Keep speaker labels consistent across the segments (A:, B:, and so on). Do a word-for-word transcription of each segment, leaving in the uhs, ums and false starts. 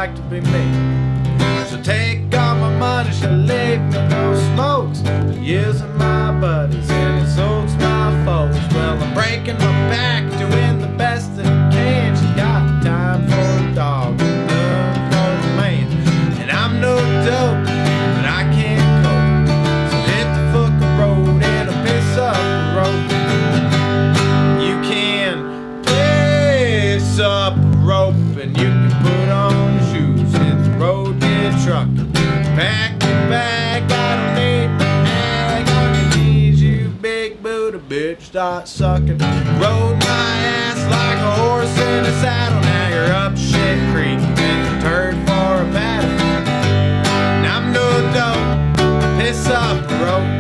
A: like to be me. She'll take all my money, she'll leave me no smokes. Using my buddies and it soaks my foes. Well, I'm breaking my back, doing the best that I can. She got time for a dog, none for a man. And I'm no dope, but I can't cope. So hit the fucking road and I'll piss up the road. You can piss up a rope and you can put on your shoes. Hit the road, get trucking. Pack your bag, I don't need my ag on your knees, you big booty bitch, start sucking. Rode my ass like a horse in a saddle. Now you're up shit creek and a turd for a paddle. And I'm no dope, piss up a rope.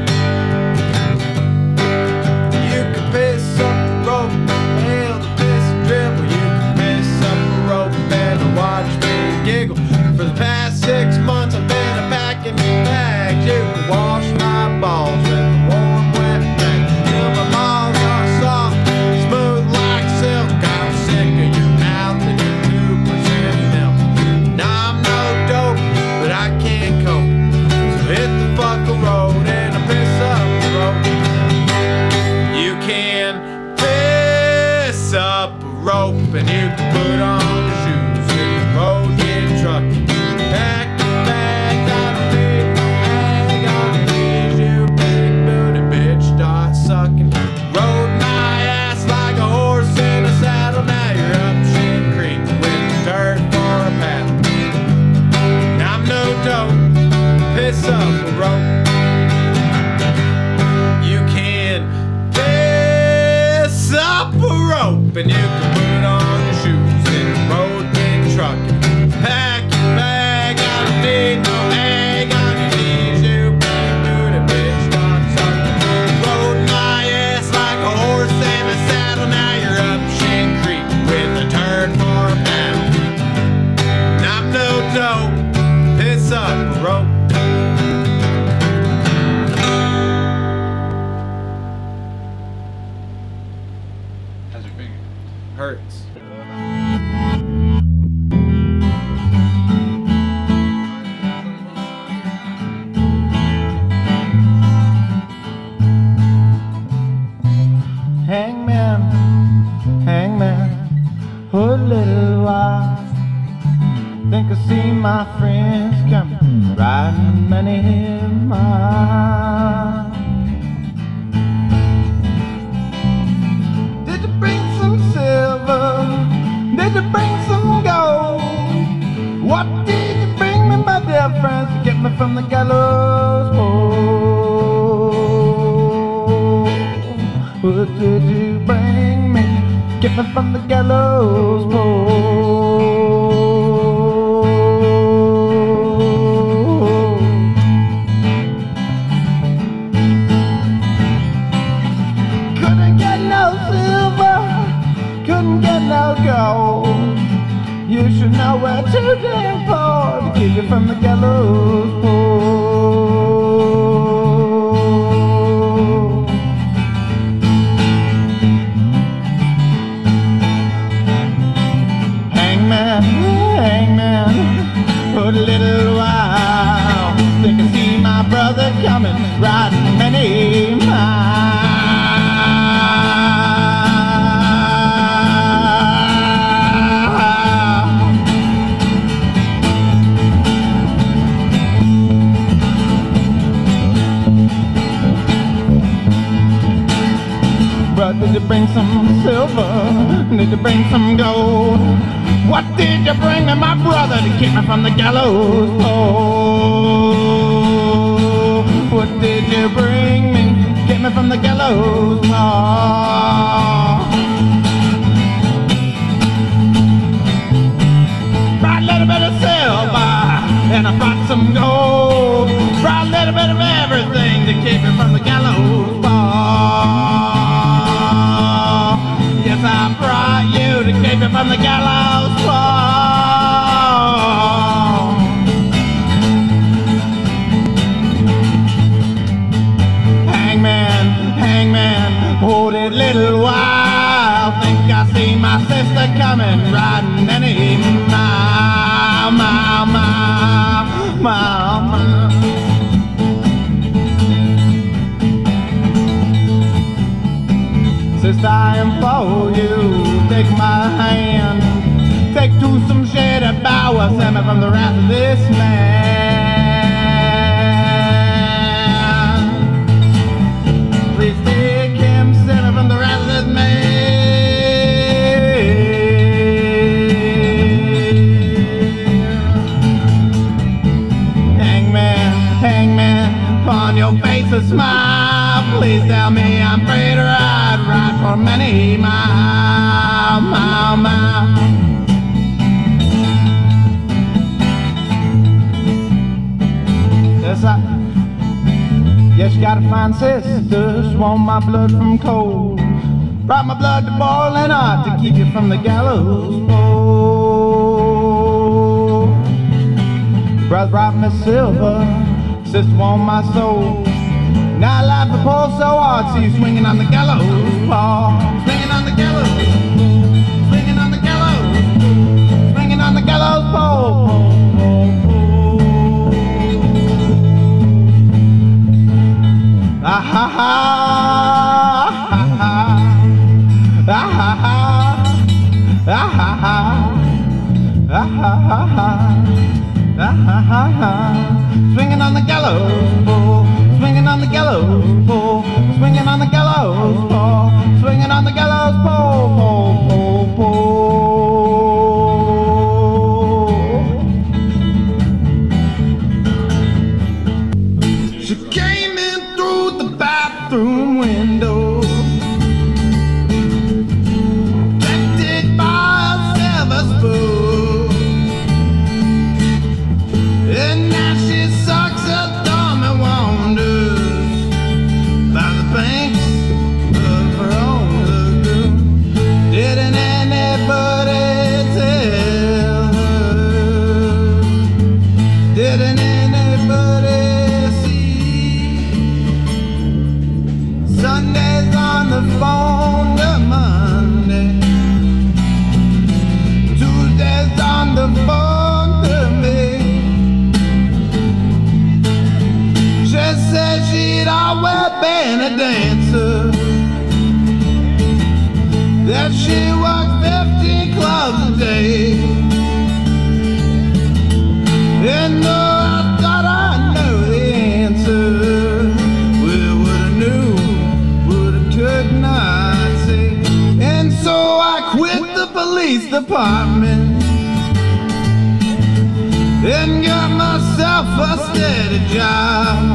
A: You can piss up the rope, hell the piss dribble. You can piss up a rope and watch me giggle. For the past six months I've been a pack in your bags. You can wash my balls with a warm wet rag. Till my balls are soft, smooth like silk. I'm sick of your mouth and your two percent milk. Now I'm no dope, but I can't cope. So hit the fucking road and I piss up the road. You can piss up a rope and you can put on your shoes. Hit the road, get trucking. Pack your bags, I don't need no ag on your knees, you big booty bitch, start sucking. Rode my ass like a horse in a saddle. Now you're up shit creek with a dirt for a paddle. Now I'm no dope, piss up a rope. You can piss up a rope and you can put on your shoes. Hit the road, get trucking. Pack your bag, I don't need no egg on your knees, you big booty bitch, start sucking. Rode my ass like a horse in a saddle. Now you're up shit creek with a turn for a paddle. And I'm no dope, piss up a rope. How's your finger? Hurts. Hangman, hangman, for a little while. Think I see my friends coming, riding many miles. Did you bring some silver? Did you bring some gold? What did you bring me, my dear friends, to get me from the gallows pole? What did you bring me? Get me from the gallows pole. Couldn't get no silver, couldn't get no gold. You should know where to damn for to keep you from the gallows pole. Hangman, for a little while. Think I see my brother coming, riding many miles. Brother, did you bring some silver? Did you bring some gold? What did you bring me, my brother, to keep me from the gallows pole? What did you bring me, get me from the gallows pole? Brought a little bit of silver, and I brought some gold. Brought a little bit of everything to keep me from the gallows pole. Yes, I brought you to keep me from the gallows pole. Hangman, hangman, hold it a little while. Think I see my sister coming, riding any mile, mile. for you. Take my hand, take to some shady bower, save me from the wrath of this man. Please take him, save me from the wrath of this man. Hangman, hangman, upon your face a smile. Please tell me I'm free to ride, ride for many miles, mile, mile. Yes, I, yes, you gotta find sisters, want my blood from cold. Brought my blood to boiling hot to keep you from the gallows pole. Brother brought me silver, sister want my soul. Now life the pole so hard, see you swinging on the gallows pole. Swinging on the gallows, swinging on the gallows, swinging on the gallows pole. Ah ha ha, ah ha ha, ah ha ha, ah ha ha, ah ha ha, ah ha ha. Swinging on the gallows pole, swinging on the gallows pole, swinging on the gallows pole, swinging on the gallows pole, pole, pole, pole. She came in through the bathroom window, protected by a silver spoon, and now she sucks her thumb and wanders by the banks of her own lagoon. Didn't anybody tell her? Didn't anybody see? Sundays on the phone to Monday, Tuesdays on the phone to me. She said she'd always been a dancer, that she worked fifteen clubs a day. And though I thought I knew the answer, well, what I knew, what I could not say. And so I quit the police department and got myself a steady job.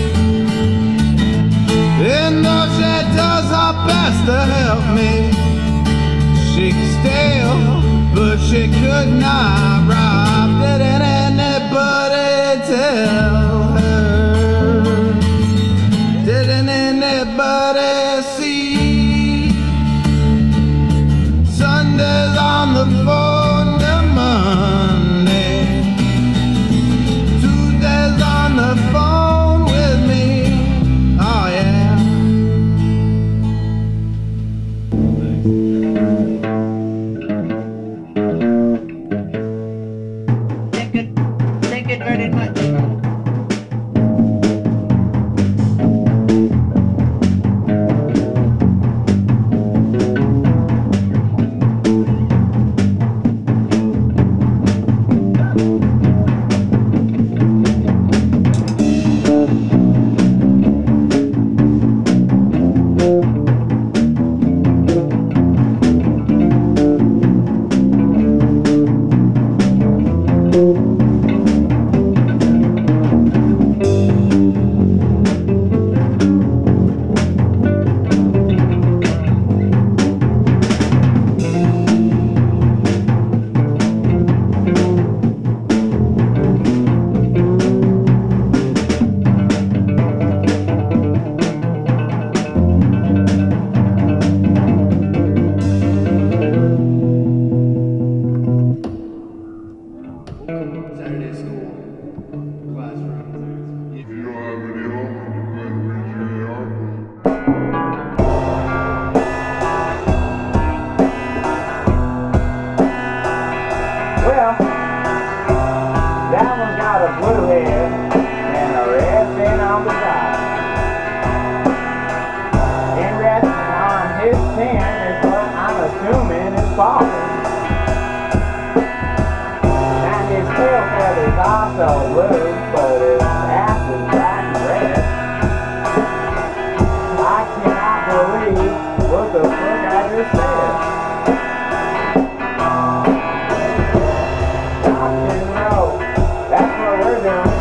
A: And though she does her best to help me, she could steal, but she could not rob. Didn't anybody tell her? Didn't anybody see? Sundays on the phone to Monday, Tuesdays on the phone with me. Oh yeah.
B: Thank you, thank you very much.
A: Saturday school classroom.
C: If you don't have any hope, you better reach your A R.
D: Well, that one got a blue head and a red fin on the side. And resting on his chin is so blue, but his ass is black and red. I cannot believe what the fuck I just said. Rock and roll, that's what we're doing.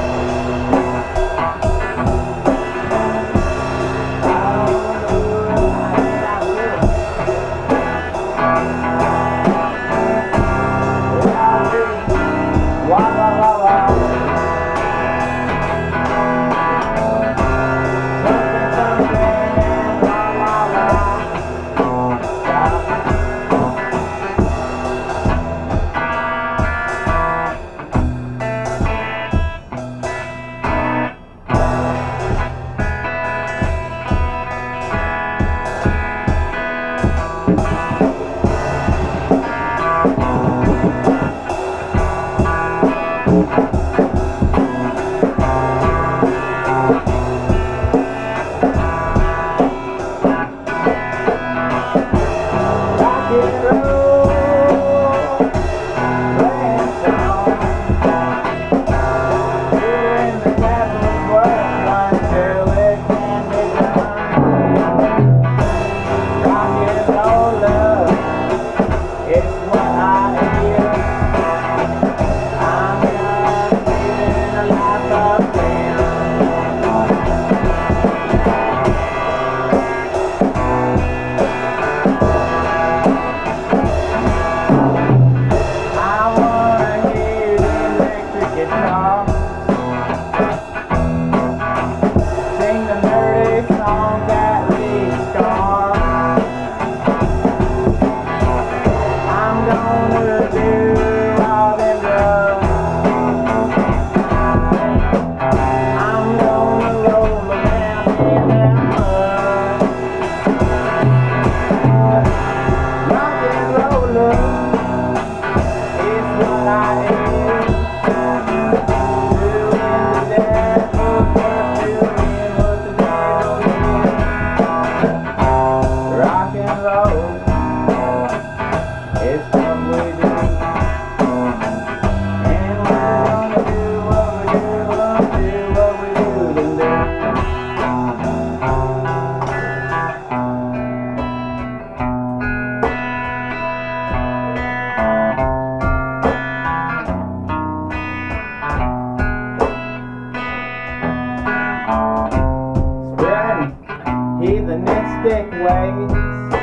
D: Heathenistic ways,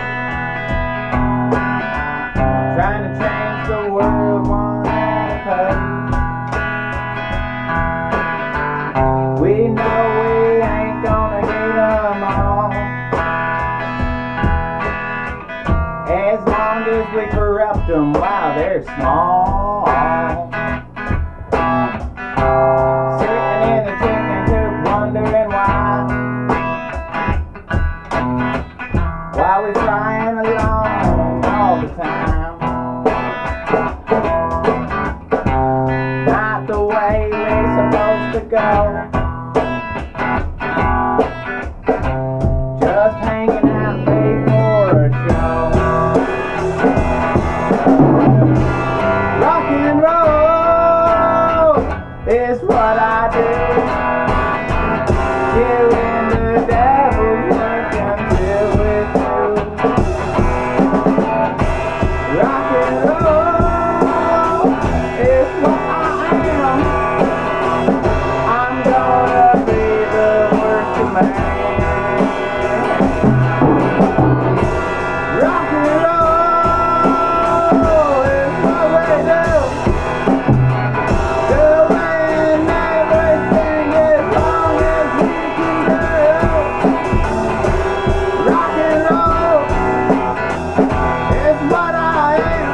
D: trying to change the world one at a pace. We know we ain't gonna get them all, as long as we corrupt them while they're small. Sitting in the chicken coop wondering why. While we're trying along all the time, not the way we're supposed to go. Just hanging out late for a show. Rock and roll is what I do. Doing the devil's work until we're through. Rock and roll is what I am. I'm gonna be the worst of man. Rock and roll is what we do. Doing everything as long as we can do. Rock and roll is what I am.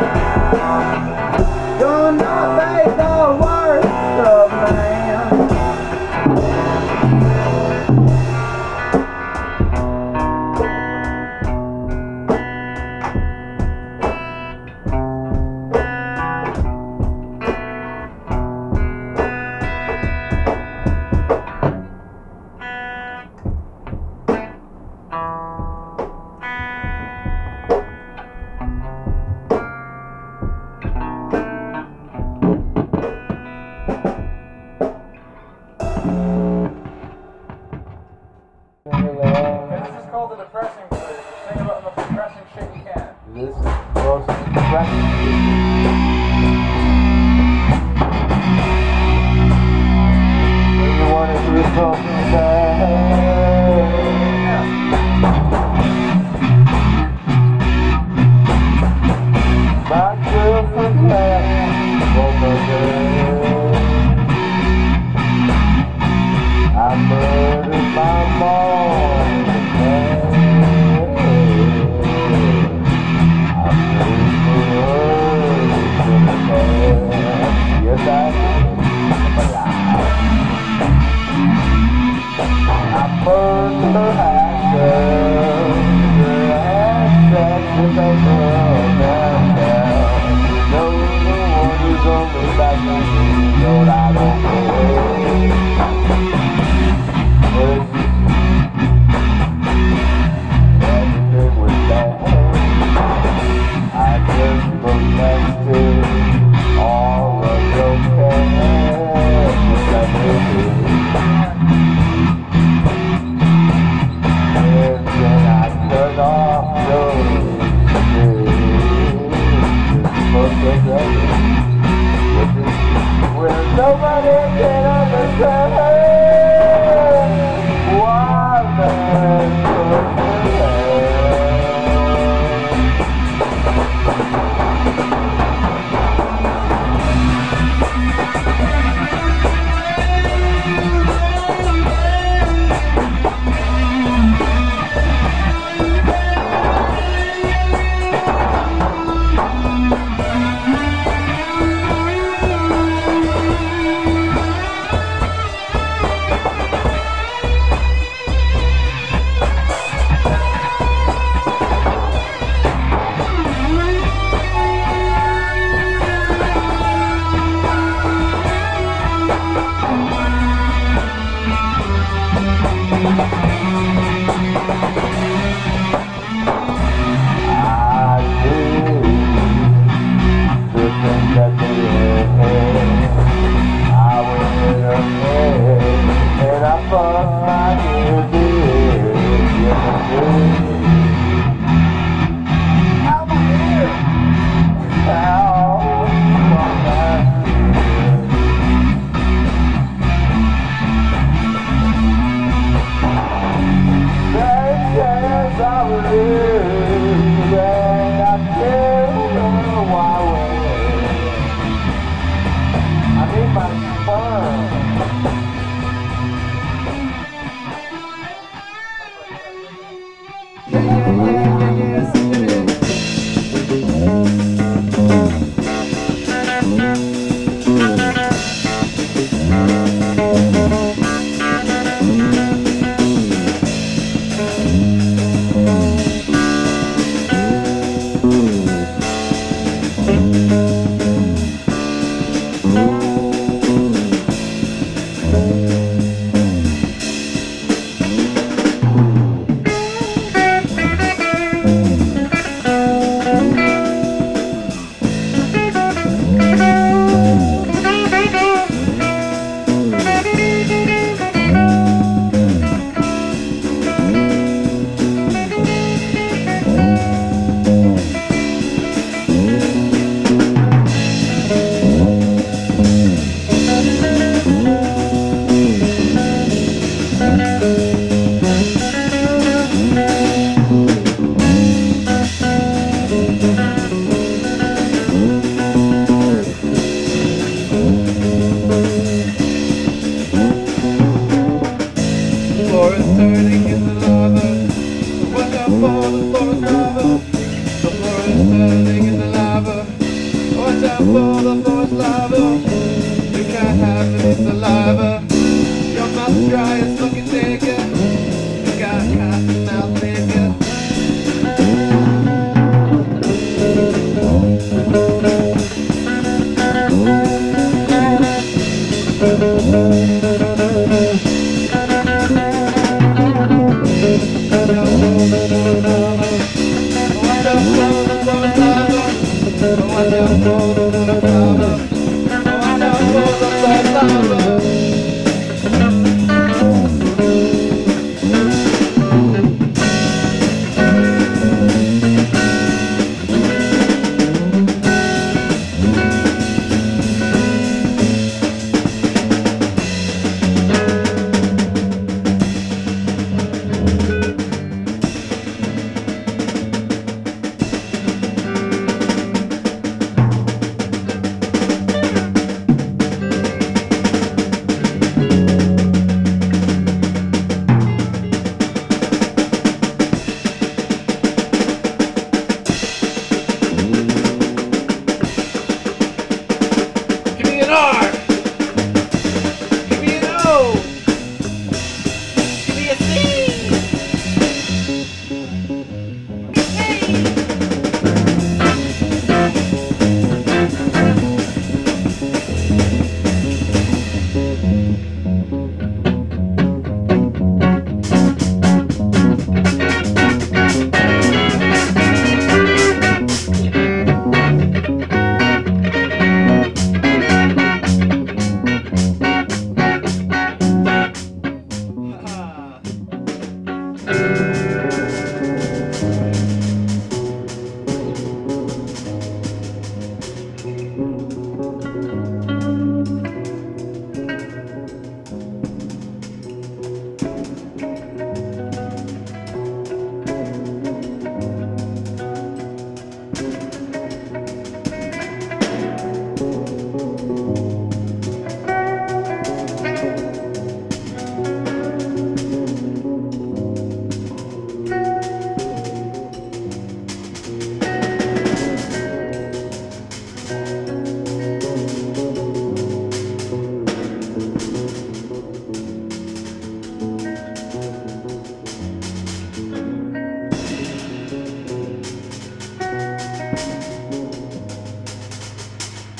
D: Gonna be the worst of man. Yes, I did. I burned her house down. I had sex with a girl downtown. You know the one who's only back in me, but I don't care. Everything was bad. I just protected all of your care. Yes, I did. And then I turned off your where nobody can understand why man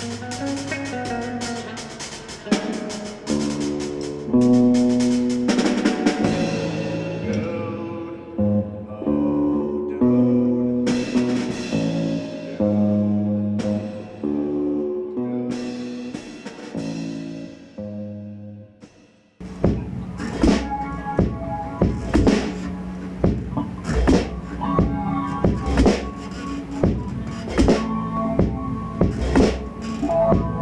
D: Thank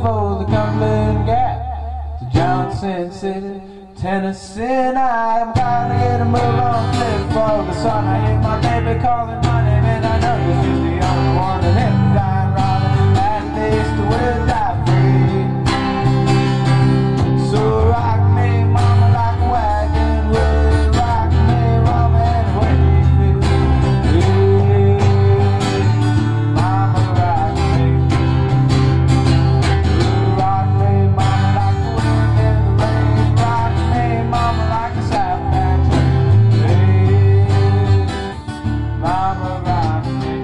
D: for the Cumberland Gap to Johnson City, Tennessee. I'm gonna get a move on flip for the sun. I hear my baby calling my name, and I know this is the only one that hit me dying robbing. At least we'll die free. So rock me, mama, like a wagon wheel. Rock me, mama, any way you feel. Yeah, mama, rock me. Rock me, mama, like the wind in the rain. Rock me, mama, like a southbound train. Yeah, mama, rock me.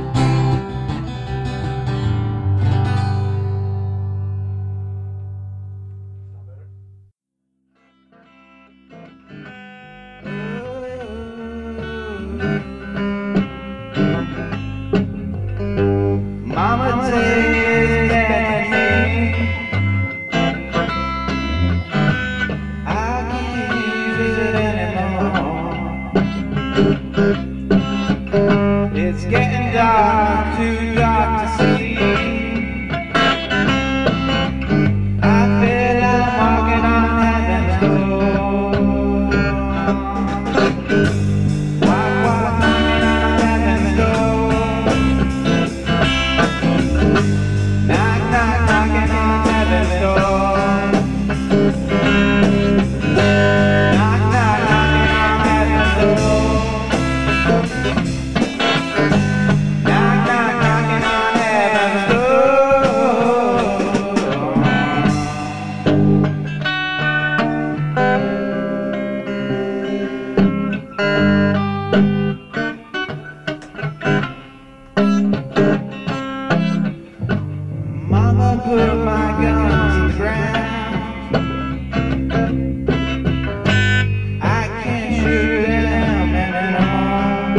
A: Mama, take that name. I can't use it anymore. It's getting dark, too dark to see. I feel I'm walking on heaven's door. Walk, walk, knocking on heaven's door. Knock, knock, knocking on heaven's door. Knock, knock, knocking on heaven's door. Knock, knock, knocking on heaven's door. Mama put my guns in the ground. I can't shoot them anymore.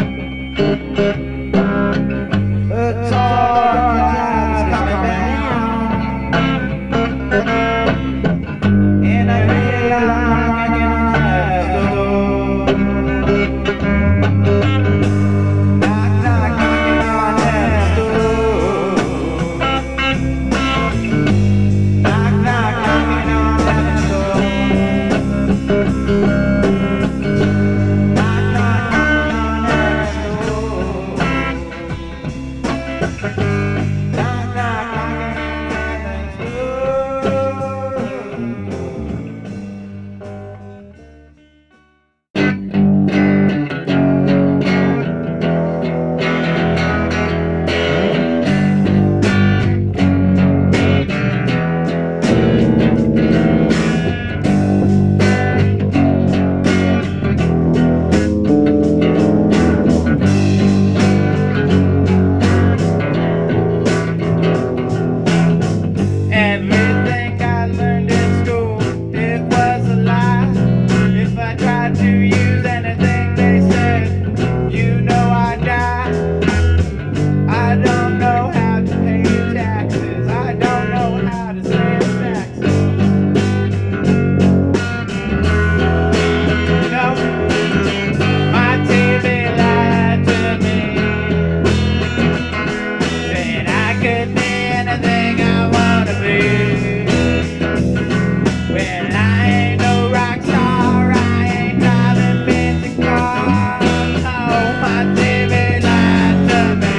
A: A dark cloud is coming down, and I feel like I'm knocking on heaven's door. Knock, knock, knocking on heaven's door. Knock, knock, knocking on heaven's door. Knock, knock, knocking on heaven's door. Knock, knock, knocking on heaven's Everything I learned in school, it was a lie. If I tried to use anything they said, you know I'd die. I don't know how to pay taxes. I don't know how to save taxes. No, my T V lied to me, saying I could be anything I wanna be. Well, I ain't no rock star, I ain't driving fancy cars. No, my T V lied to me.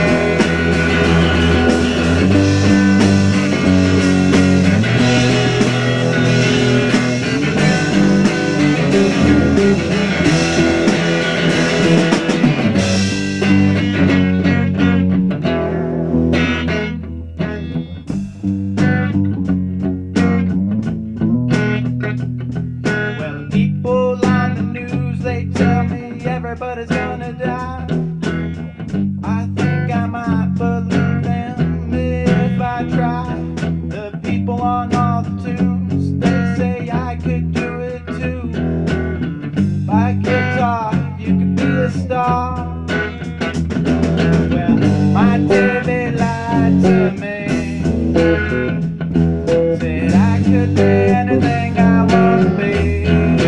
A: Well, people on the news, they tell me everybody's gonna die. I think I might believe them if I try. The people on all the tunes, they say I could do it too. By guitar, you could be a star. Well, my T V lied to me, said I could be anything I wanna be.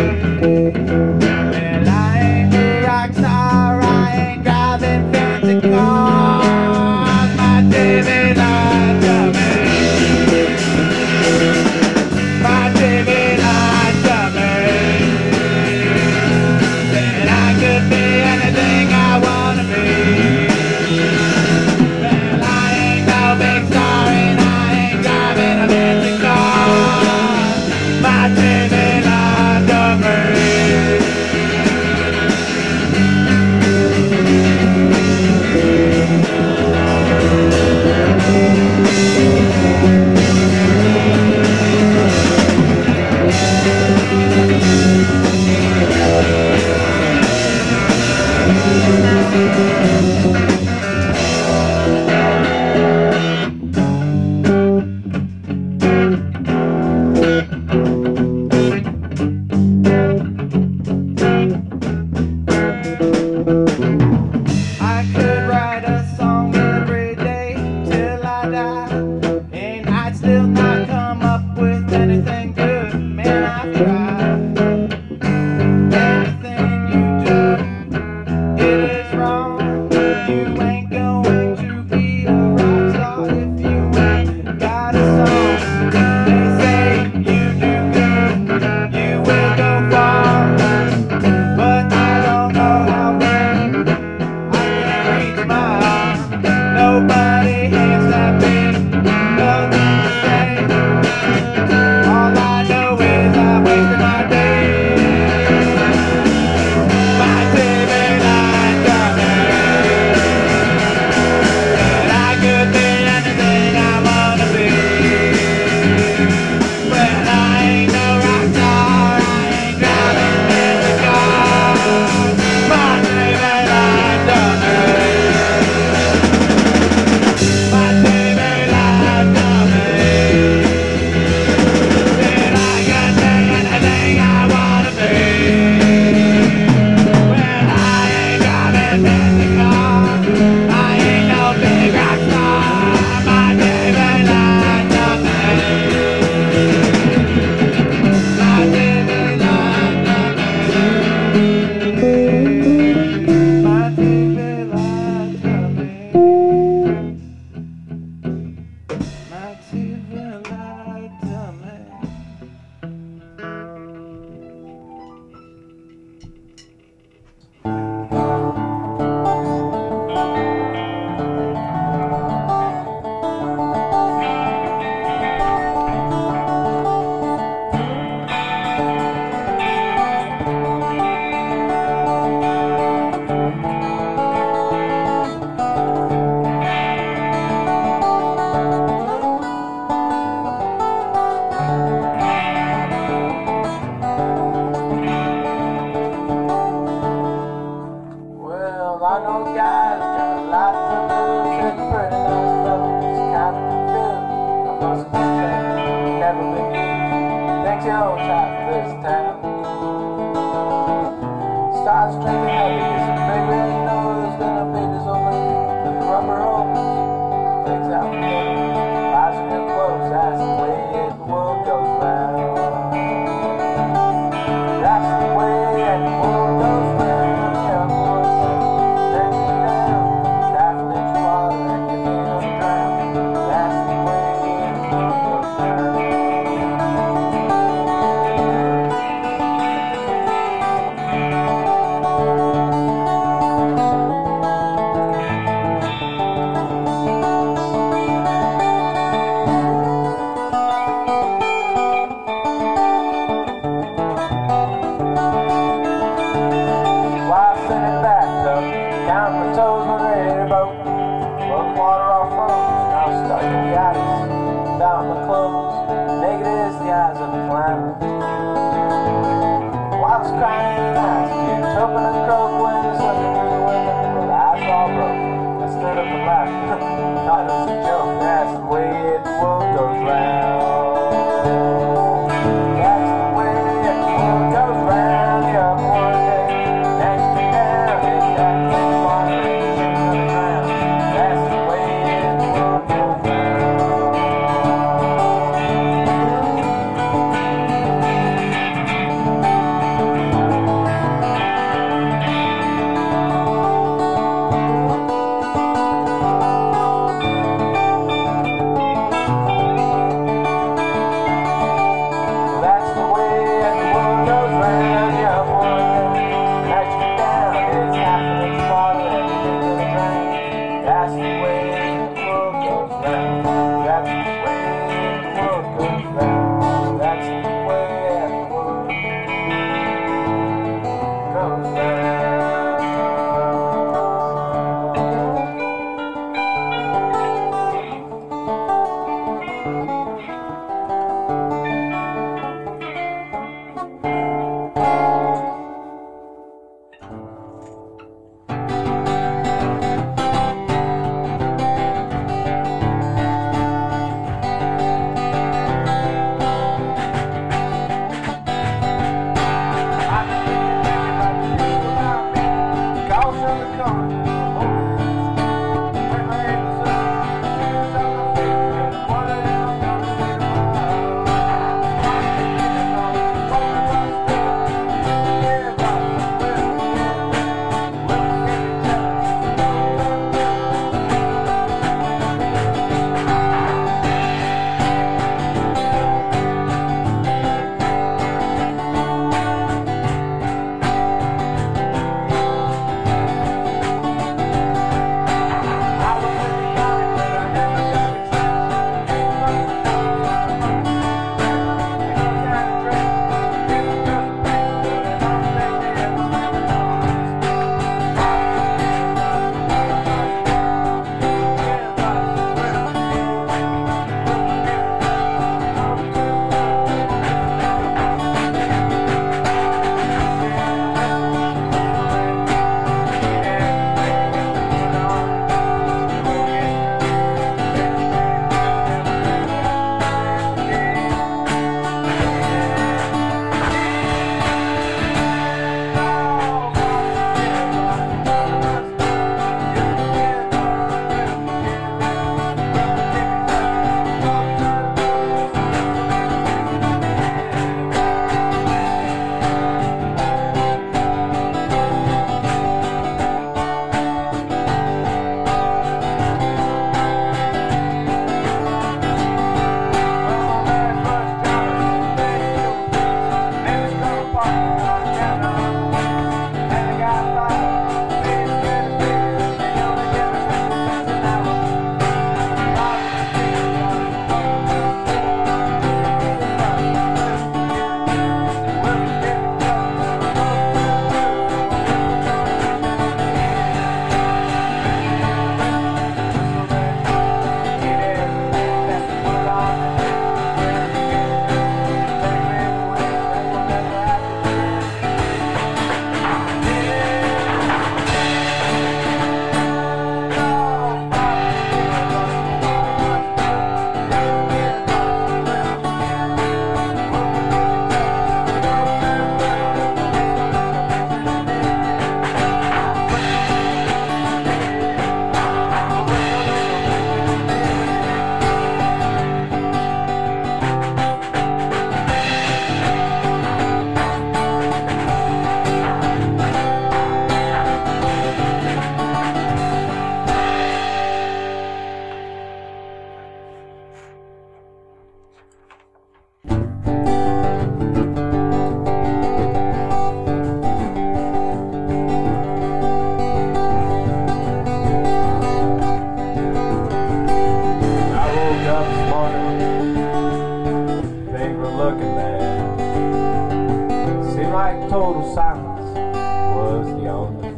A: Well, I ain't a rock star, I ain't driving fancy cars. My T V lied to me.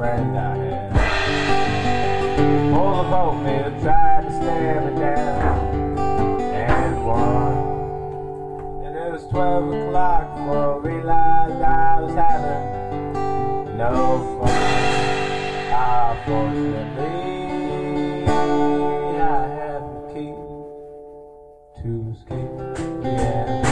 D: friend I had. Full of oatmeal, tried to stare me down and won. And it was twelve o'clock before I realized I was having no fun. Unfortunately, I have the key to escape reality.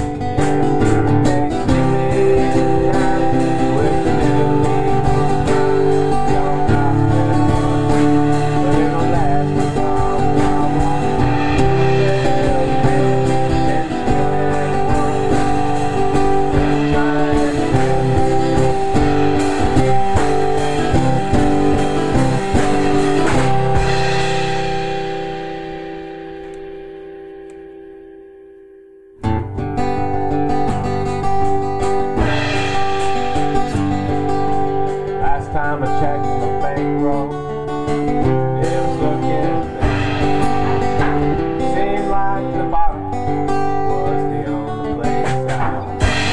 D: Time I checked my bankroll, it was looking bad. Seemed like the bottom was the only place out.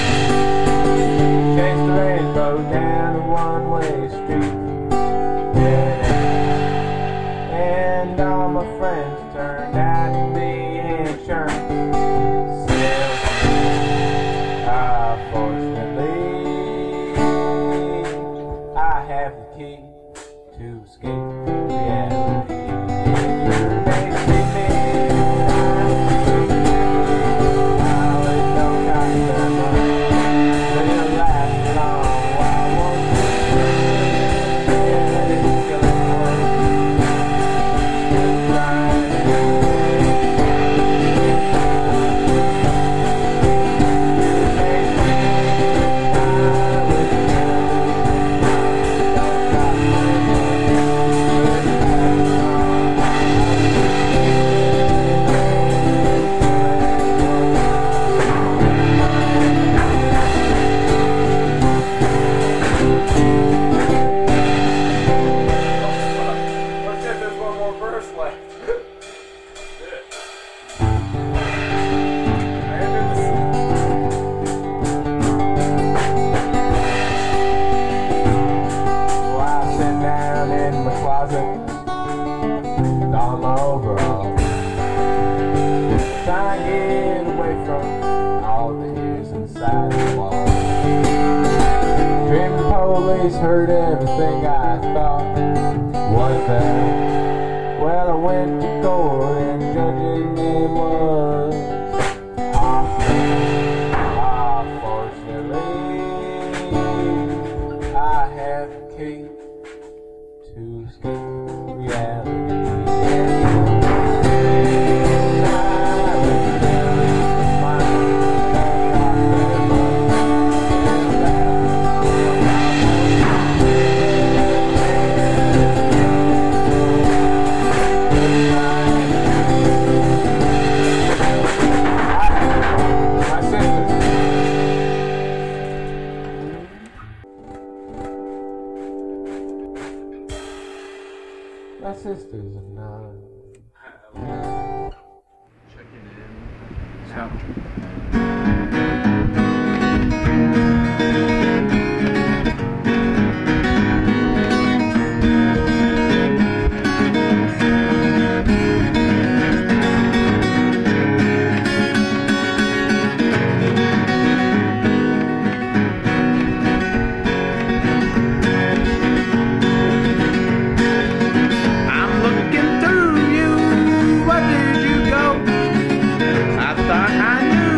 D: Chased the rainbow down a one-way street, and all my friends turned out to be insurance salesmen. Unfortunately, I have the key to escape reality. You may see me, now it don't cost that much, but it'll last long. Why won't you let it go away? Just trying to all my overalls, trying to get away from all the ears inside the wall. Dreaming the police heard everything I thought was bad. Well, I went to court and the judge's name was Hoffman. Unfortunately, I have the key to escape reality. My sisters and I.
E: Checking in. Sound.
A: I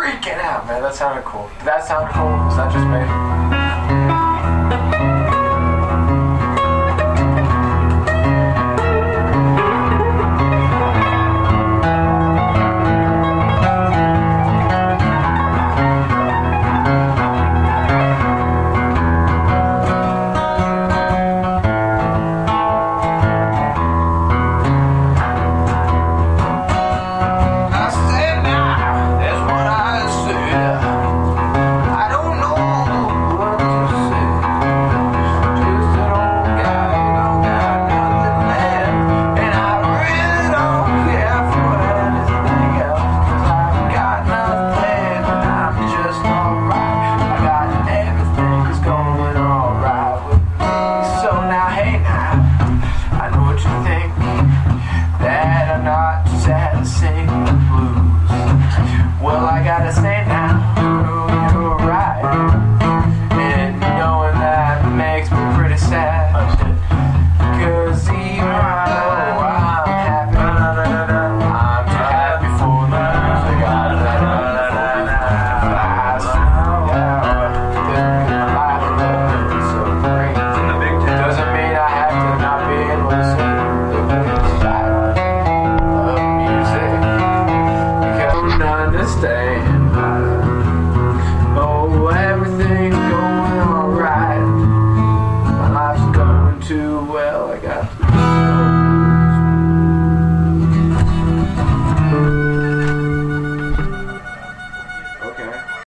A: freaking out, man. That sounded cool. Did that sound cool? Was that just me? Depressing Blues. Well, I gotta say